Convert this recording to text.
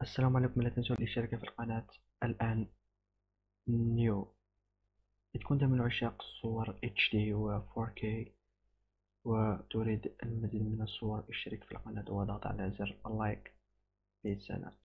السلام عليكم، لا تنسوا الاشتراك في القناة الآن. نيو. إذا كنت من عشاق الصور HD و 4K وتريد المزيد من الصور، اشترك في القناة وضغط على زر اللايك. بسلام.